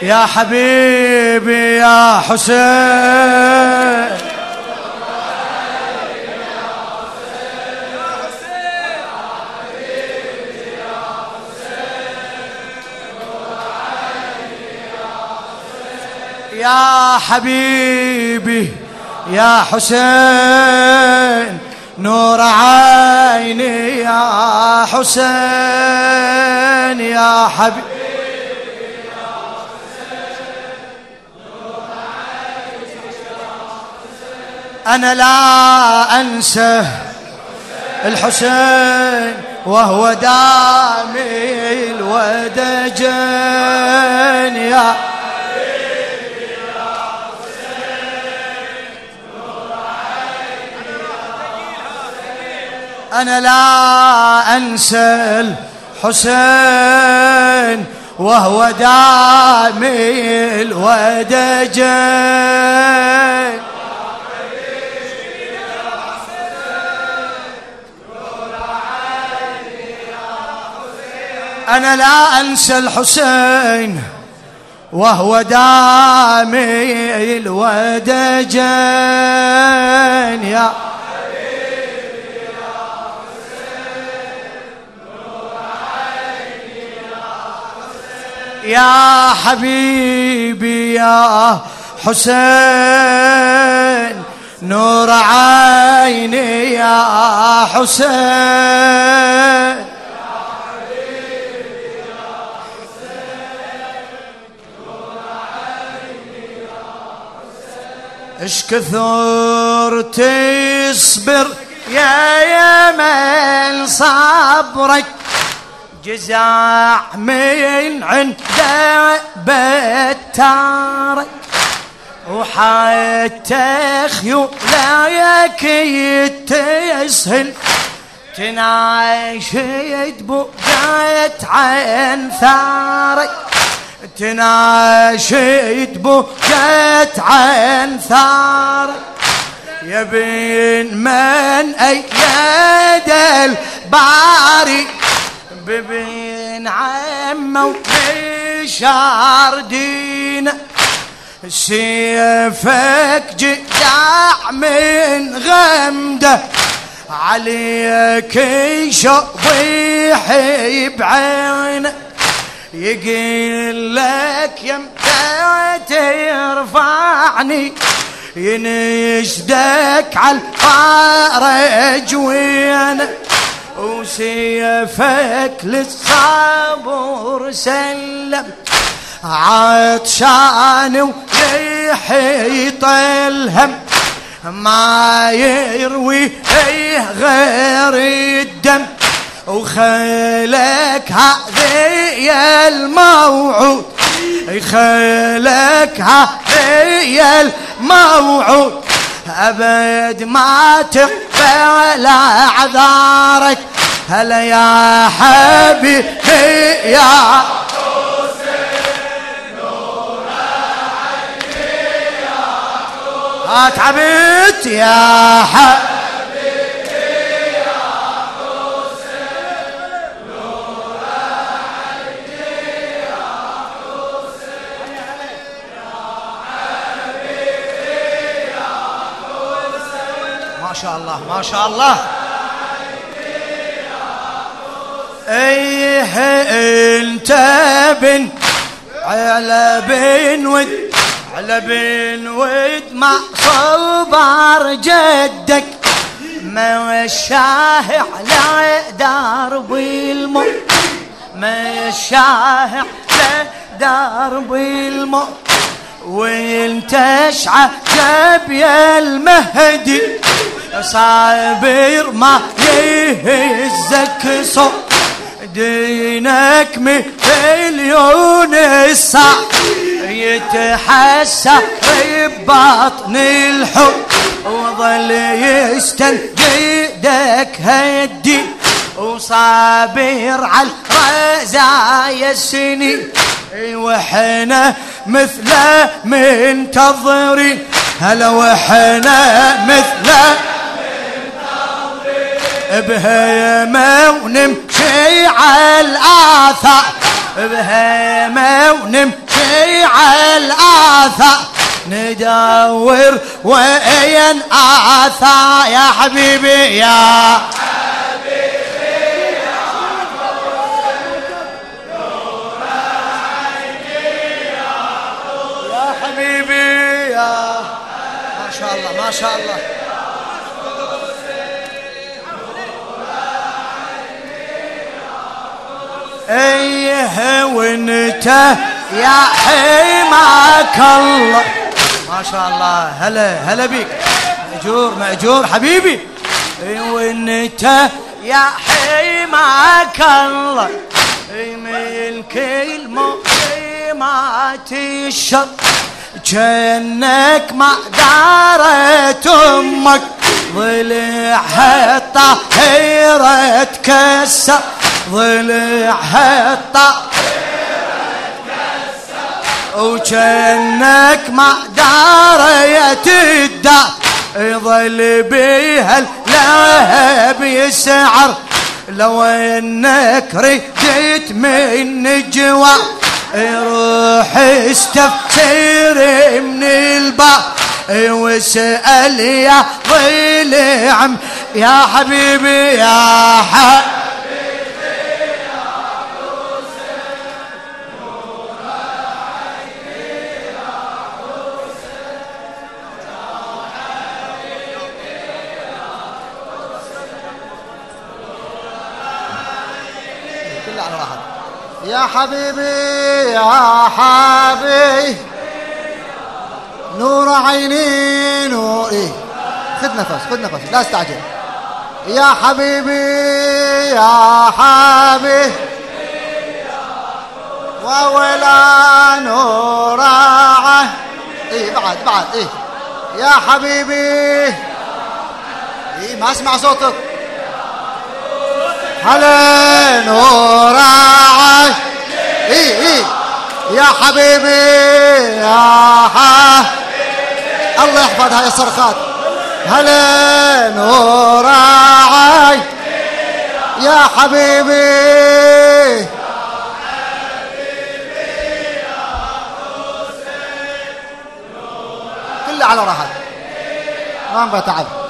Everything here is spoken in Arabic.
يا حبيبي يا حسين يا حبيبي يا حسين نور عيني يا حسين يا حبيبي يا حسين نور عيني يا حسين أنا لا أنسى الحسين وهو دامي الودجين يا أنا لا أنسى الحسين وهو دامي الودجين أنا لا أنسى الحسين وهو دامي الودجين يا يا حبيبي يا حسين نور عيني يا حسين يا حبيبي يا حسين نور عيني يا حسين اش كثر تصبر يا يمن صبرك جزع من عند بتارك وحتى خيولك يتسهل تناشد بقيت عن ثارك تناشد بقيت عن ثارك يا بن من أيد الباري ببين عمه وبشار دينا سيفك جدع من غمده عليك يشطيح بعينه يقول لك يمتى ترفعني ينشدك على الفرج وينه وسيفك للصبر سلم عطشان ويحيط الهم ما يروي غير الدم وخلك هذي الموعود خلك هذي الموعود أبد ما تقبل أعذارك هلا يا حبيبي يا حسين نور عيني يا حسين هات عبيد يا حبيبي يا حسين نور عيني يا حسين يا حبيبي يا ما شاء الله ما شاء الله ايه انت بن على بن ود على بن ود مع صبر جدك ما وشاه على درب الموت ما وشاه على درب الموت وانت شعب يا المهدي صابر ما يهزك صوت دينك مليون الساعة يتحسى ببطن الحب وظل يستنجدك هالدين وصابر على الرزايا السنين وحنا مثله منتظرين هلا وحنا مثله بهيمة ونمشي على الآثار بهيمة ونمشي على الآثار ندور وين آثار يا حبيبي يا حبيبي يا ما شاء الله ما شاء الله. ايه وانت يا حماك الله ما شاء الله. هلا بيك مأجور حبيبي. ايه وانت يا حماك الله ملك المقيمات الشر جنك ما دارت امك ضلعها الطاهرة تكسر ضلعها الطاهرة تكسر وجنك ما دارت الدار يظل بيها اللهب يسعر لو انك رديت من جوا روح استفسر من الباب واسأل يا ضلع يا حبيبي يا حبيبي يا حسين نور عيني يا حسين يا حبيبي يا حسين نور عيني كله على راحتك يا حبيبي يا حبيبي نور عيني نور. إيه خذ نفس لا استعجل. يا حبيبي يا حبيبي وولا نور عيني. إيه بعد إيه يا حبيبي. إيه ما اسمع صوتك. هلا نور عيني. إيه يا حبيبي يا حبيبي الله يحفظ هاي الصرخات. هلا نور عيني يا حبيبي كله على راحتك ما بتعب.